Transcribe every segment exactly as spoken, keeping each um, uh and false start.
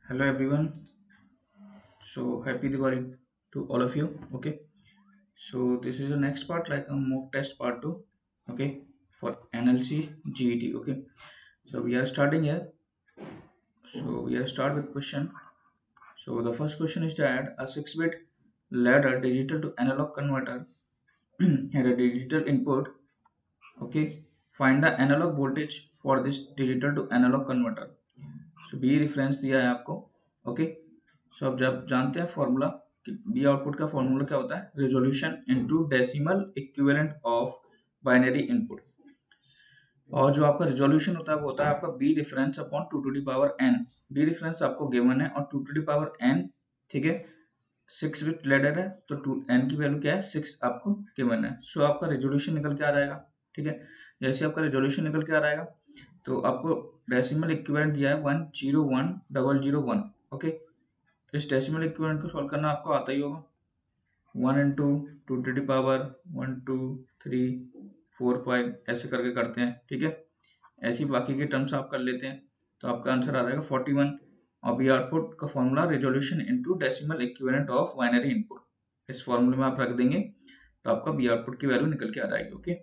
Hello everyone. So happy Diwali to all of you. Okay. So this is the next part, like a mock test part two. Okay. For N L C G E T. Okay. So we are starting here. So we are start with question. So the first question is that a six-bit ladder digital to analog converter had a digital input. Okay. Find the analog voltage for this digital to analog converter. So B reference दिया है आपको. Okay. सो अब जब जानते हैं formula कि B output का formula क्या होता है, resolution into decimal equivalent of binary input. और जो आपका रेजोल्यूशन होता है वो होता है आपका V difference upon two to the power N. V difference आपको गिवन है और two to the power N, ठीक है, सिक्स बिट लेडर है तो टू एन की वैल्यू क्या है, सिक्स आपको गिवन है. सो so, आपका रेजोल्यूशन निकल के आ जाएगा. ठीक है. जैसे आपका रेजोल्यूशन निकल के आ जाएगा तो आपको डेसिमल इक्विवेलेंट दिया है one zero one double zero one. Okay. इस डेसिमल इक्विवेलेंट को सॉल्व करना आपको आता ही होगा. One into two to the power one two three four five ऐसे करके करते हैं. ठीक है. ऐसी बाकी के टर्म्स आप कर लेते हैं तो आपका आंसर आ जाएगा फोर्टी वन. और बी आउटपुट का formula resolution into decimal equivalent of binary input. इस फॉर्मूले में आप रख देंगे तो आपका बी आउटपुट की वैल्यू निकल के आ जाएगी. Okay.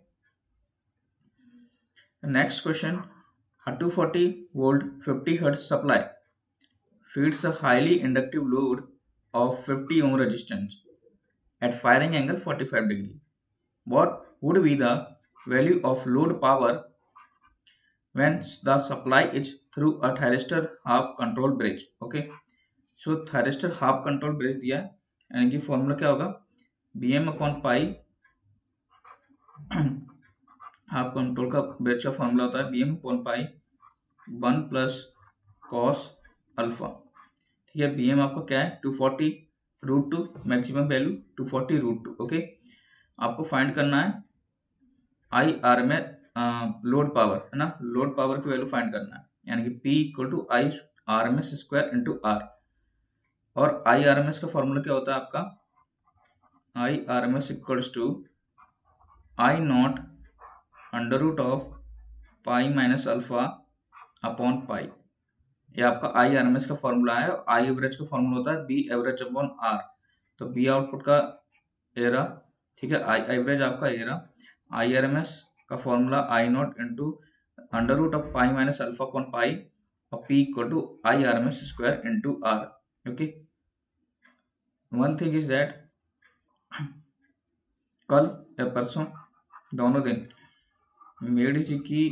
Next question. A two forty volt fifty hertz supply feeds a highly inductive load of fifty ohm resistance at firing angle forty-five degree. What would be the value of load power when the supply is through a thyristor half control bridge? Okay. So thyristor half control bridge दिया है, यानी कि formula क्या होगा, V M upon pi. Half control का bridge का formula होता है V M upon pi one plus cos alpha. ठीक है. बी एम आपका क्या है, two forty root two, maximum value two forty root two. Okay. आपको फाइंड करना है आई आर में लोड पावर, है ना, लोड पावर की वैल्यू फाइंड करना है, यानी कि P equal to I R M S square into R. और आई आर एम एस का फॉर्मूला क्या होता है आपका, I R M S equals to I not under root of pi minus alpha upon pi. ये आपका I R M S का formula है. आई एवरेज का फॉर्मूला होता है बी एवरेज अपॉन आर. तो बी आउटपुट का एरा, ठीक है, आई एवरेज आपका एरा, आई आर एम एस का formula I not into under root of pi minus alpha upon pi और P equal to I R M S square into R. Okay. One thing is that कल या परसों दोनों दिन मेडी जी की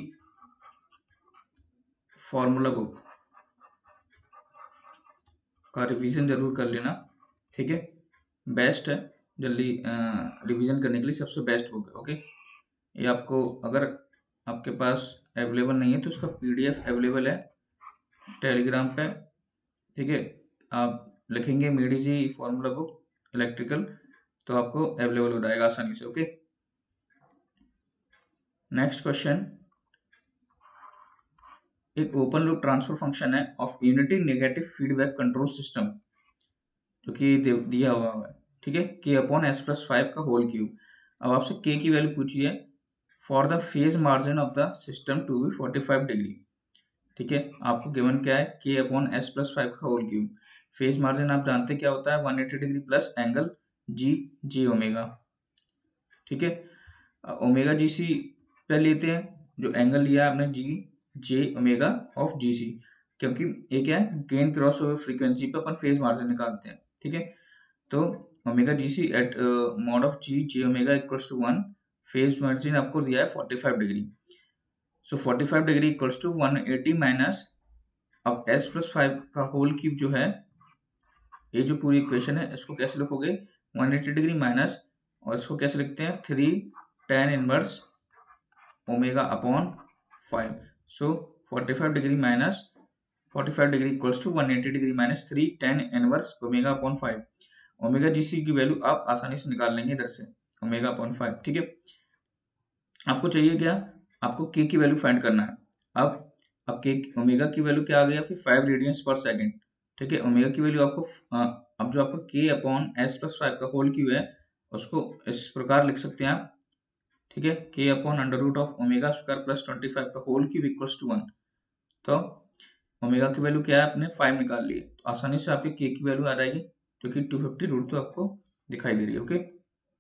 formula book का revision जरूर कर लेना. ठीक है. बेस्ट है, जल्दी रिवीजन करने के लिए सबसे बेस्ट बुक है. ओके. ये आपको अगर आपके पास अवेलेबल नहीं है तो उसका पीडीएफ अवेलेबल है टेलीग्राम पे. ठीक है. आप लिखेंगे Made Easy formula book electrical तो आपको अवेलेबल हो जाएगा आसानी से. ओके. Next question. एक ओपन लूप ट्रांसफर फंक्शन है of unity negative feedback control system, जो कि दिया हुआ है. ठीक है. K upon S plus five का होल क्यूब. अब आपसे के की वैल्यू पूछी है for the phase margin of the system to be forty five degree. ठीक है. आपको गिवन क्या है, K upon S plus five का होल क्यूब. फेज मार्जिन आप जानते क्या होता है, one eighty degree plus angle G J omega. ठीक है. ओमेगा जी सी पे लेते हैं, जो एंगल लिया है आपने जी जे ओमेगा ऑफ जी सी, क्योंकि ये क्या है, गेन क्रॉस ओवर फ्रीक्वेंसी पे अपन फेज मार्जिन निकालते हैं. ठीक है. तो omega G C at mod of G J omega equals to one. Phase margin आपको दिया है forty five degree. So forty five degree equals to one eighty minus, अब एस प्लस फाइव का होल क्यूब जो है, ये जो पूरी इक्वेशन है इसको कैसे लिखोगे, वन एटी डिग्री माइनस, और इसको कैसे लिखते हैं, three tan inverse omega upon five. So forty five degree minus forty five degree equals to one eighty degree minus three tan inverse omega upon five. Omega G C की value आप आसानी से निकाल लेंगे इधर से, ओमेगा अपॉन फाइव. ठीक है. आपको चाहिए क्या, आपको के की वैल्यू फाइंड करना है. अब अब के ओमेगा की वैल्यू क्या आ गई आपकी, फाइव रेडियंस पर सेकंड. ठीक है. ओमेगा की वैल्यू आपको आ, अब जो आपका K upon S plus five का होल क्यू है उसको इस प्रकार लिख सकते हैं आप. ठीक है. K upon under root of omega square plus twenty five का whole cube equals to one. तो ओमेगा की वैल्यू क्या है, आपने फाइव निकाल ली है, तो आसानी से आपके के की वैल्यू आ जाएगी जो कि टू फिफ्टी रूट टू आपको दिखाई दे रही है। ओके,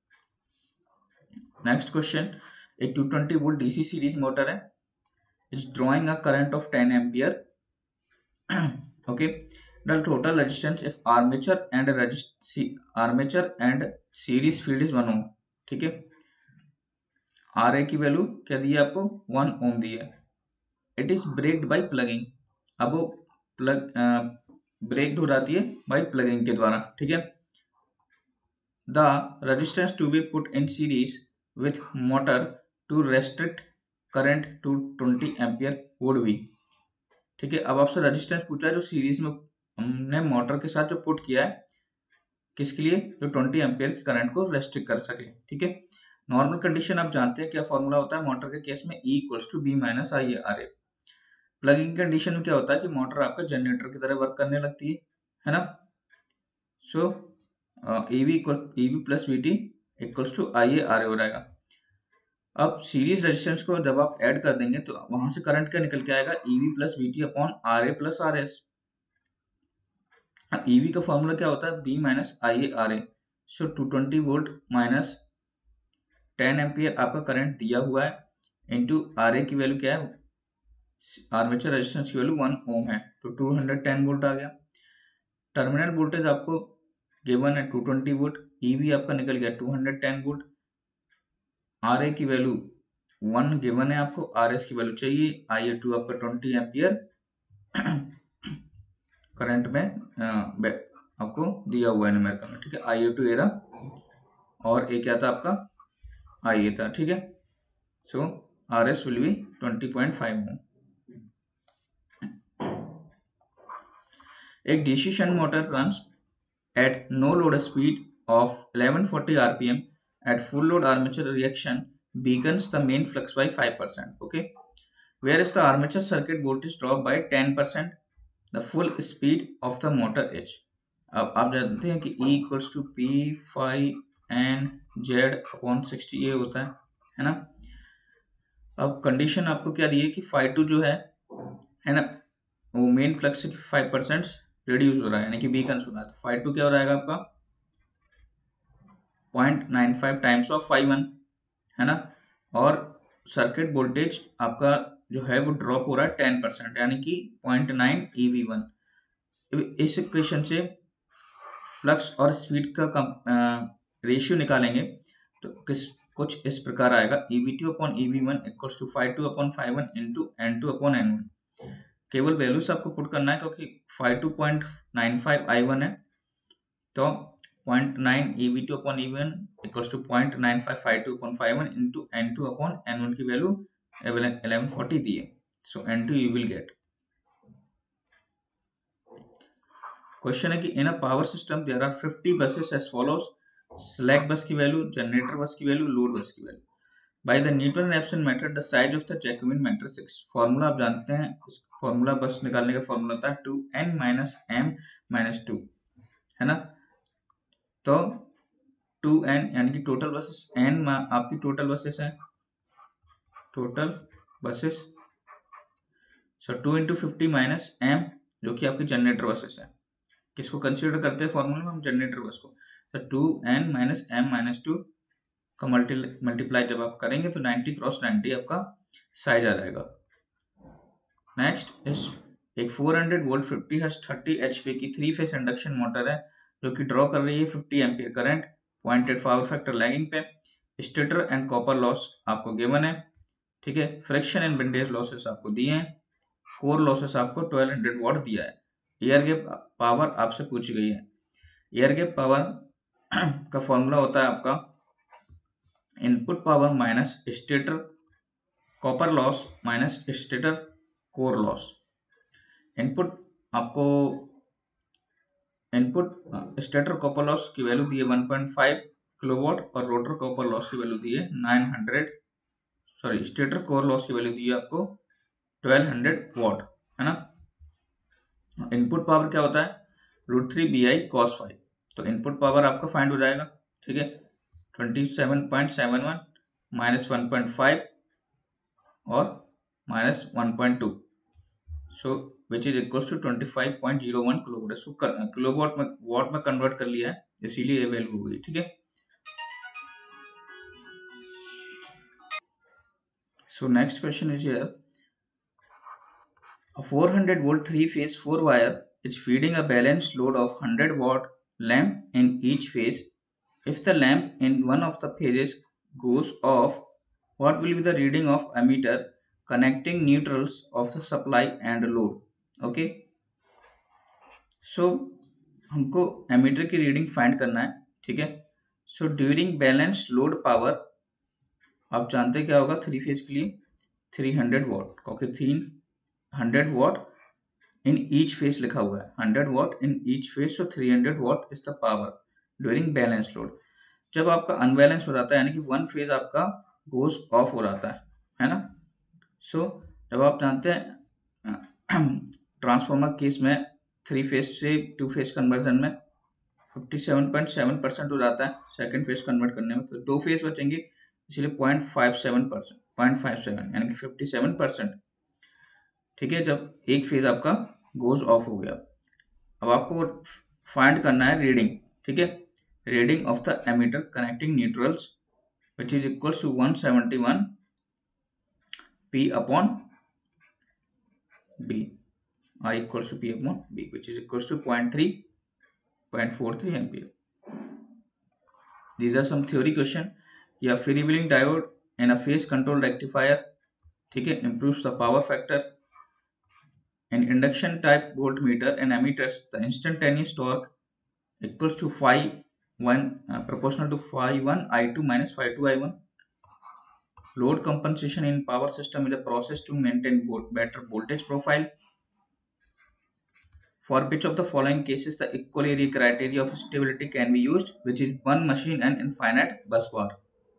नेक्स्ट क्वेश्चन, एक two twenty volt DC series motor है, is drawing a current of ten ampere. Okay, the total resistance if armature and resist armature and series field is one ohm. ठीक है, are A की value क्या दी है आपको, one ohm दी है। It is braked by plugging, अब वो प्लग ब्रेक्ड हो जाती है बाय प्लगिंग के द्वारा। ठीक है, the resistance to be put in series with motor to restrict current to twenty ampere would be. ठीक है, अब आपसे रेजिस्टेंस पूछा है जो सीरीज में हमने मोटर के साथ जो पुट किया है, किसके लिए, जो ट्वेंटी एम्पियर के करंट को रेस्ट्रिक्ट कर सके। ठीक है, नॉर्मल कंडीशन आप जानते हैं क्या फॉर्मूला होता है मोटर के केस में, E equals to V minus I R A. Plugging condition में क्या होता है कि मोटर आपका जनरेटर की तरह वर्क करने लगती है, है ना। So E B equal E B plus V T equals to I A R A हो जाएगा। अब सीरीज रेजिस्टेंस को जब आप ऐड कर देंगे तो वहां से करंट क्या निकल के आएगा, E B plus V T upon R A plus R S. E B का फॉर्मूला क्या होता है, V minus I A R A. So two twenty volt minus ten ampere आपका करंट दिया हुआ है इंटू आर ए की वैल्यू क्या है, आर्मेचर रेजिस्टेंस की वैल्यू वन ओम है, तो टू हंड्रेड टेन वोल्ट आ गया। टर्मिनल वोल्टेज आपको गिवन है टू ट्वेंटी वोल्ट, ईवी आपका निकल गया two hundred ten volt, R A की वैल्यू वन गिवन है आपको, आर एस की वैल्यू चाहिए, आई ए टू आपका ट्वेंटी एम्पियर करंट में आ, आपको दिया हुआ है न्यूमेरिकल में। ठीक है, आई ए टू एरा और ए क्या था आपका, आई ए था। ठीक है, so R S will be twenty point five ohm. एक DC shunt motor runs at no load speed of eleven forty R P M at full load armature reaction weakens the main flux by five percent. Okay, whereas the armature circuit voltage drop by ten percent, the full speed of the motor is। अब आप जानते हैं कि E equals to P phi N Z upon sixty A होता है, है ना। अब कंडीशन आपको क्या दी है कि फाइव टू जो है है ना, वो मेन फ्लक्स से फाइव परसेंट रिड्यूस हो रहा है, यानी कि वीकन्स हो रहा है। तो फाइव टू क्या हो जाएगा आपका point nine five times of phi one, है ना। और सर्किट वोल्टेज आपका जो है वो ड्रॉप हो रहा है टेन परसेंट, यानी कि point nine E B one. इस इक्वेशन से फ्लक्स और स्पीड का रेशियो निकालेंगे तो किस कुछ इस प्रकार आएगा, E B two upon E B one equals to phi two upon phi one into N two upon N one. केवल वैल्यूज आपको पुट करना है क्योंकि phi two point nine five I one है, तो point nine E B two upon E B one equals to point nine five phi two upon phi one into N two upon N one की value eleven forty दी है, so N two you will get. Question है कि in a power system there are fifty buses as follows, slack bus की value, generator बस की value, load bus की value. By the Newton Raphson method the size of the Jacobian matrix. Formula आप जानते हैं, formula बस निकालने का फॉर्मूला होता है two N minus M minus two, है ना। तो टू एन यानी कि टोटल बसेस, एन आपकी टोटल बसेस है, total buses, so two into fifty minus M जो कि आपकी जनरेटर बसेस है। किसको कंसीडर करते हैं फॉर्मूला में हम, जनरेटर बस को। तो two N minus M minus two का मल्टी मल्टीप्लाई जब आप करेंगे तो नाइन्टी क्रॉस नाइन्टी आपका साइज आ जाएगा। नेक्स्ट इस एक four hundred volt fifty hertz thirty HP की थ्री फेस इंडक्शन मोटर है जो कि ड्रॉ कर रही है fifty ampere current, point eight power factor lagging पे। स्टेटर एंड कॉपर लॉस आपको गिवन है, ठीक है। फ्रिक्शन एंड विंडेज लॉसेस आपको दिए हैं, कोर लॉसेस आपको ट्वेल्व हंड्रेड वॉट दिया है। एयर गैप पावर आपसे पूछी गई है। एयर गैप पावर का फॉर्मूला होता है आपका input power minus stator copper loss minus stator core loss. Input आपको इनपुट स्टेटर कॉपर लॉस की वैल्यू दी है वन पॉइंट फाइव किलोवाट और रोटर कॉपर लॉस की वैल्यू दी है nine hundred, sorry stator core loss की वैल्यू दी है आपको ट्वेल्व हंड्रेड वॉट, है ना। इनपुट पावर क्या होता है, root three V I cos phi. तो इनपुट पावर आपका फाइंड हो जाएगा, ठीक है, twenty seven point seven one minus one point five और minus one point two, so which is equal to twenty five point zero one kilowatt. इसको kilowatt में watt में कन्वर्ट कर लिया है, इसीलिए ये वैल्यू हो गई। ठीक है, so next question is here, a four hundred volt three phase four wire is feeding a balanced load of one hundred watt lamp in each phase. If the lamp in one of the phases goes off, what will be the reading of ammeter connecting neutrals of the supply and load? Okay, so हमको ammeter की reading find करना है। ठीक है, so during balanced load power, आप जानते हैं क्या होगा थ्री फेज के लिए, थ्री हंड्रेड वॉट, क्योंकि तीन hundred watt in each phase लिखा हुआ है, hundred watt in each phase, so three hundred watt is the power during balance load. जब आपका अनबैलेंस हो जाता है, यानी कि वन फेज आपका गोज ऑफ हो जाता है है ना। सो so, जब आप जानते हैं ट्रांसफार्मर केस में थ्री फेज से टू फेज कन्वर्जन में fifty seven point seven percent हो जाता है सेकंड फेज कन्वर्ट करने में, तो दो फेज बचेंगे, इसलिए point five seven percent point five seven यानी कि फिफ्टी सेवन परसेंट। ठीक है, जब एक फेज आपका गोज ऑफ हो गया, अब आपको फाइंड करना है रीडिंग। ठीक है, reading of the ammeter connecting neutrals which is equals to one seventy-one P upon B, I equals to P upon B, which is equals to zero point three zero point four three ampere. These are some theory question. या freewheeling diode in a phase control rectifier, ठीक है, improves the power factor. In induction type voltmeter and ammeters, the instantaneous torque equals to phi one uh, proportional to phi one I two minus phi two I one. Load compensation in power system is a process to maintain better voltage profile. For which of the following cases the equal criteria of stability can be used, which is one machine and infinite bus bar?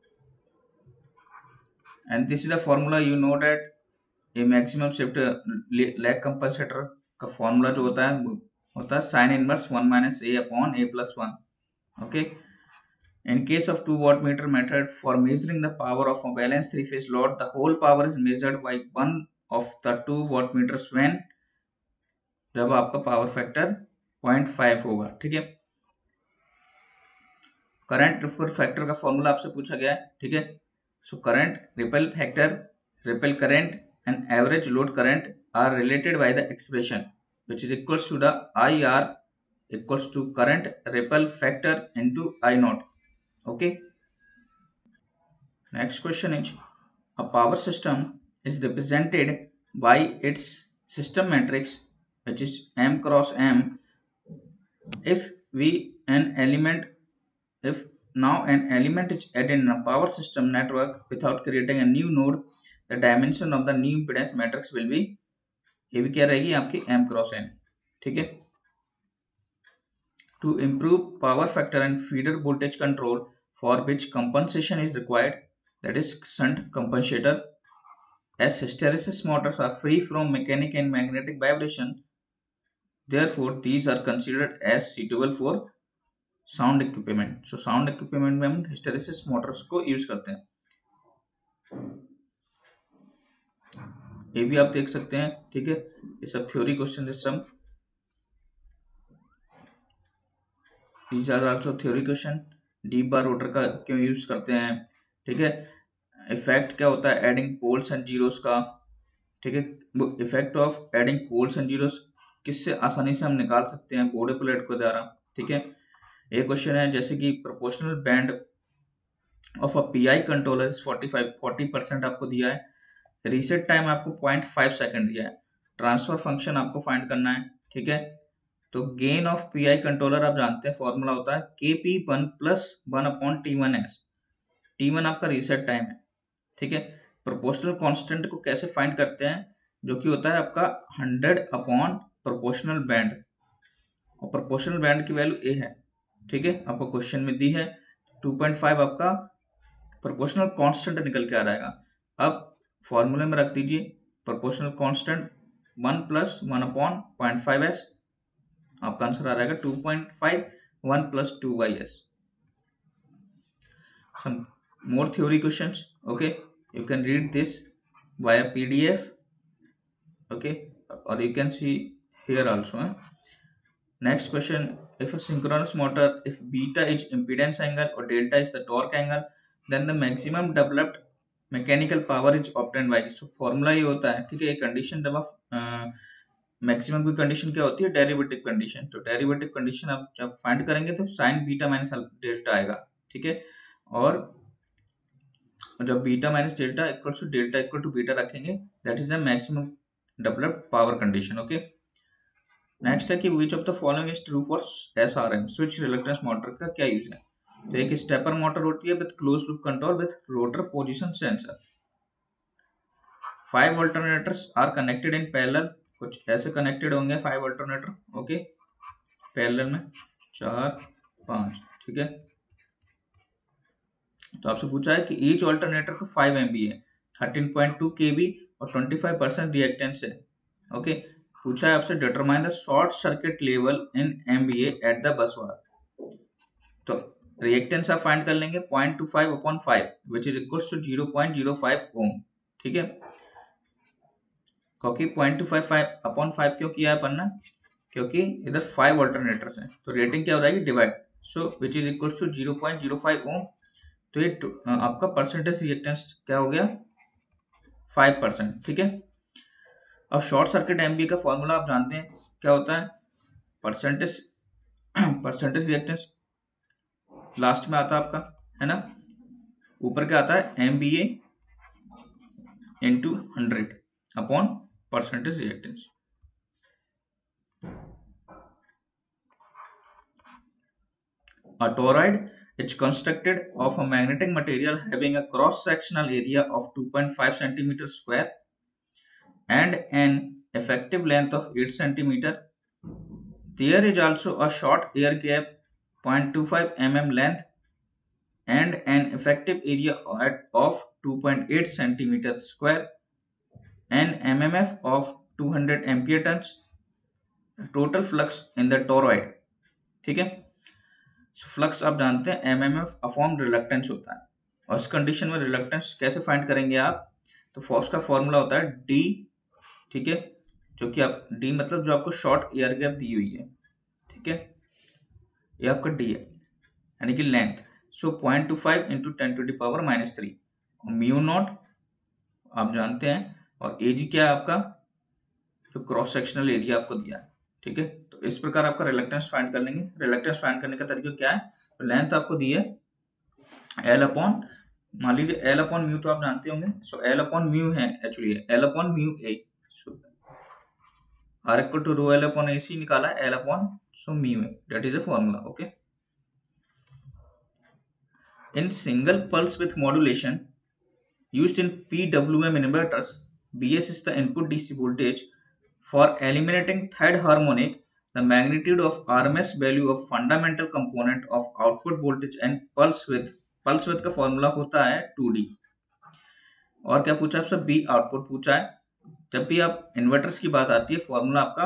And this is the formula, you know that a maximum shift lag compensator का formula जो होता है होता है sin inverse one minus a upon a plus one. Okay. In case of two wattmeter method, for measuring the power of a balanced three phase load, the whole power is measured by one of the two wattmeters when जब आपका power factor zero point five होगा। ठीक है, current ripple factor का formula आपसे पूछा गया है। ठीक है, so current ripple factor, ripple current and average load current are related by the expression which is equals to the I R equals to current ripple factor into I naught. Okay, next question is, a power system is represented by its system matrix which is M cross M. If we an element, if now an element is added in a power system network without creating a new node, the dimension of the new impedance matrix will be, ये भी क्या रहेगी आपकी M cross N। ठीक है, to improve power factor and feeder voltage control for which compensation is required, that is shunt compensator, as hysteresis motors are free from mechanic and magnetic vibration, therefore these are considered as suitable for sound equipment. So sound equipment में हम hysteresis motors को use करते हैं, ये भी आप देख सकते हैं। ठीक है, ये सब थ्योरी क्वेश्चन है सब, these are also theory question। Deep bar rotor का क्यों यूज करते हैं? ठीक है, इफेक्ट क्या होता है एडिंग पोल्स एंड जीरोस का? ठीक है, effect of adding poles and zeros किससे आसानी से हम निकाल सकते हैं? बॉडी प्लेट के द्वारा। ठीक है, एक क्वेश्चन है जैसे कि proportional band of a PI controller forty five forty percent आपको दिया है, रीसेट टाइम आपको पॉइंट फाइव सेकेंड दिया है, ट्रांसफर फंक्शन आपको फाइंड करना है। ठीक है, तो गेन ऑफ पीआई कंट्रोलर आप जानते हैं फॉर्मूला होता है K P one plus one upon T one S. T one आपका रीसेट टाइम है। ठीक है, प्रोपोर्शनल कांस्टेंट को कैसे फाइंड करते हैं? जो कि होता है आपका हंड्रेड अपॉन प्रोपोर्शनल बैंड, और प्रोपोर्शनल बैंड की वैल्यू ए है। ठीक है, आपको क्वेश्चन में दी है टू पॉइंट फाइव आपका प्रोपोर्शनल कांस्टेंट निकल के आ जाएगा। अब फॉर्मूले में रख दीजिए proportional constant one plus one upon point five S, आपका आंसर आ जाएगा two point five one plus two Y S. some more theory questions, okay, you can read this via P D F, okay, or you can see here also. Eh? Next question, if a synchronous motor, if beta is impedance angle or delta is the torque angle, then the maximum developed mechanical power is obtained by. so formula ये होता है, ठीक है, condition जब आप maximum की condition क्या होती है, डेरिवेटिव कंडीशन। तो डेरिवेटिव कंडीशन आप जब फाइंड करेंगे तो साइन बीटा माइनस डेल्टा आएगा, ठीक है। और जब beta minus delta equal to delta equal to beta रखेंगे, that is the maximum developed power condition. Okay, next है कि which of the following is true for SRM, switch reluctance motor का क्या यूज है। तो एक स्टेपर मोटर होती है with close loop control with rotor position sensor. Five alternators are connected in parallel, कुछ ऐसे कनेक्टेड होंगे फाइव अल्टरनेटर, ओके, पैरेलल में चार पांच, ठीक है। तो आपसे पूछा है कि ईच अल्टरनेटर का फाइव एमबी है, थर्टीन पॉइंट टू केबी और ट्वेंटी फाइव परसेंट रिएक्टेंस है, ओके। पूछा है आपसे determine the short circuit level in MBA at the bus bar. तो रिएक्टेंस आप फाइंड कर लेंगे point two five upon five which is equal to zero point zero five ohm, ठीक है। क्योंकि point two five five upon five क्यों किया है अपन ने, क्योंकि इधर फाइव अल्टरनेटर्स हैं, तो रेटिंग क्या हो जाएगी divide, so which is equal to zero point zero five ohm. तो ये आपका परसेंटेज रिएक्टेंस क्या हो गया, फाइव परसेंट, ठीक है। अब शॉर्ट सर्किट एमबी का फॉर्मूला आप जानते हैं क्या होता है, परसेंटेज परसेंटेज रिएक्टेंस लास्ट में आता है आपका, है ना, ऊपर क्या आता है MBA into hundred upon percentage reactance. A toroid is constructed of a magnetic material having a cross-sectional area of two point five centimeters square and an effective length of eight centimeters. There is also a short air gap zero point two five millimeters length and an effective area of two point eight centimeters square and M M F of two hundred ampere turns. Total flux in the toroid, ठीक है। Flux आप जानते हैं M M F upon reluctance होता है, और इस condition में रिलक्टेंस कैसे फाइंड करेंगे आप, तो फोर्स का फॉर्मूला होता है डी, ठीक है, जो कि आप डी मतलब जो आपको शॉर्ट एयर गैप दी हुई है, ठीक है, ये आपका डी है, यानी कि length. So point two five into ten to the power minus three, mu naught आप जानते हैं, और ए जी क्या है आपका, जो क्रॉस सेक्शनल एरिया आपको दिया है, ठीक है। तो इस प्रकार आपका रिलक्टेंस फाइंड कर लेंगे। रिलक्टेंस फाइंड करने का तरीका क्या है, तो लेंथ आपको दी है एल अपॉन, मान लीजिए एल अपॉन म्यू तो आप जानते होंगे, सो एल अपॉन म्यू है actually L upon mu A, R equal to rho L upon A सी निकाला L upon so mu A, that is a formula, okay. In single pulse width modulation used in PWM inverters, BS is the input DC voltage for eliminating third harmonic, the magnitude of R M S value of fundamental component of output voltage and pulse width, pulse width का formula होता है to D. और क्या पूछा आपसे, B output पूछा है। जब भी आप इन्वर्टर्स की बात आती है, फॉर्मूला आपका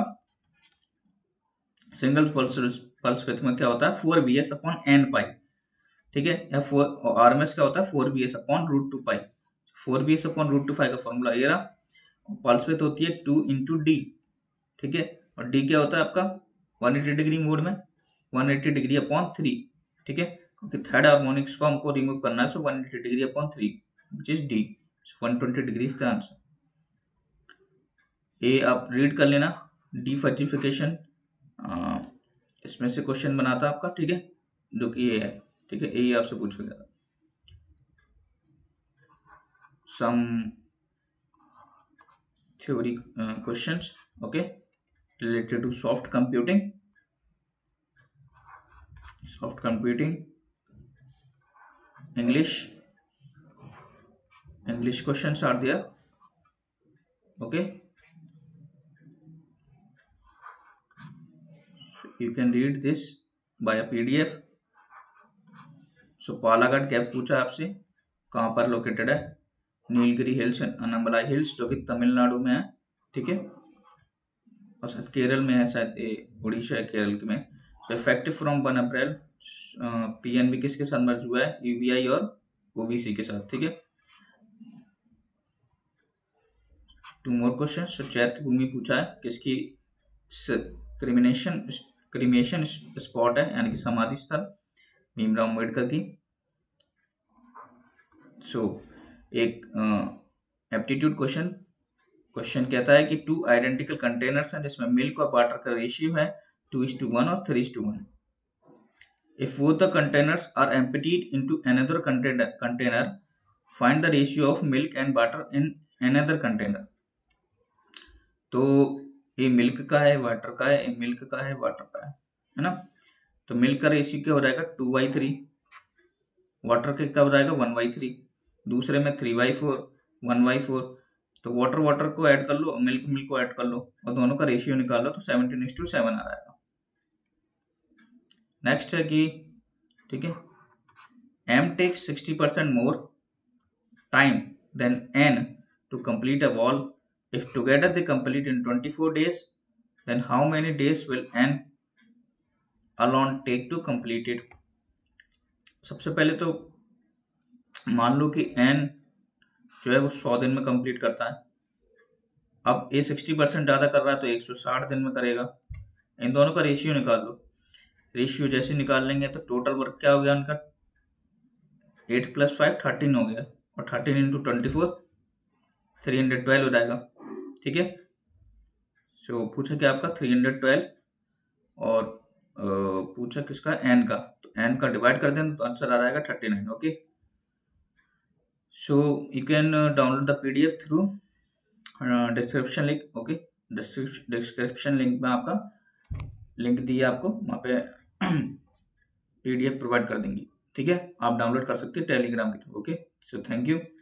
सिंगल पल्स पल्स विथ में क्या होता है, four B S upon N pi, ठीक है, या फोर आर एम एस क्या होता है, four B S upon root two pi, four B S upon root two pi का फॉर्मूला ये रहा। पल्स विथ होती है टू इंटू डी, ठीक है, और डी क्या होता है आपका वन एटी डिग्री मोड में one eighty degree upon three, ठीक है, क्योंकि थर्ड हार्मोनिक्स को हमको रिमूव करना है, so one eighty degree upon three which is D, one twenty degree इसका आंसर। ए आप रीड कर लेना, डी फर्जिफिकेशन इसमें से क्वेश्चन बनाता आपका, ठीक है, जो कि ये है, ठीक है, ए आपसे पूछेगा। Some theory uh, questions, okay, related to soft computing, soft computing, english english questions are there, okay, so you can read this by a P D F. so Palakkad gap पूछा आपसे कहाँ पर लोकेटेड है, नीलगिरी हिल्स, अनामलाई हिल्स जो कि तमिलनाडु में है, ठीक है, और शायद केरल में है, शायद उड़ीसा है केरल में। तो effective from one April, PNB किसके साथ मर्ज हुआ है, यूबीआई और ओबीसी के साथ, ठीक है। Two more question. So Chaitya Bhoomi पूछा है किसकी क्रिमिनेशन क्रिमेशन स्पॉट है, यानी कि समाधि स्थल, भीमराव अम्बेडकर की। सो so, एक एप्टीट्यूड क्वेश्चन क्वेश्चन कहता है कि टू आइडेंटिकल कंटेनर्स हैं जिसमें मिल्क और वाटर का रेशियो है टू इज टू वन और three is to one. If both the containers are emptied into another container, find the ratio of milk and water in another container. तो ये milk का है, water का है, ये मिल्क का है, वाटर का है, है ना। तो मिल्क का रेशियो क्या हो जाएगा, टू बाई थ्री। वाटर का क्या हो जाएगा, वन बाई थ्री। दूसरे में three by four, one by four. तो वाटर वाटर को ऐड कर लो, मिल्क मिल्क को ऐड कर लो और दोनों का रेशियो निकाल लो, तो सेवनटीन इज टू सेवन आ जाएगा। नेक्स्ट है कि ठीक है, M takes sixty percent more time than N to complete a wall. If together they complete in twenty four days, then how many days will n alone take to complete it। सबसे पहले तो मान लो कि n जो है वो सौ दिन में कंप्लीट करता है। अब ये सिक्सटी परसेंट ज़्यादा कर रहा है तो एक सौ साठ दिन में करेगा। इन दोनों का रेशियो निकाल लो। रेशियो जैसे निकाल लेंगे तो टोटल वर्क क्या हो गया उनका, एट प्लस फाइव थर्टीन हो गया, और thirteen into twenty four three hundred twelve हो जाएगा। ठीक है, सो पूछा क्या आपका थ्री हंड्रेड ट्वेल्व और पूछा किसका, एन का, तो एन का डिवाइड कर दें तो आंसर आ जाएगा thirty nine. Okay, so you can download the PDF through description link. Okay, description link में आपका लिंक दिया आपको, वहाँ पे पीडीएफ प्रोवाइड कर देंगे। ठीक है, आप डाउनलोड कर सकते हैं टेलीग्राम के थ्रू। Okay, so thank you.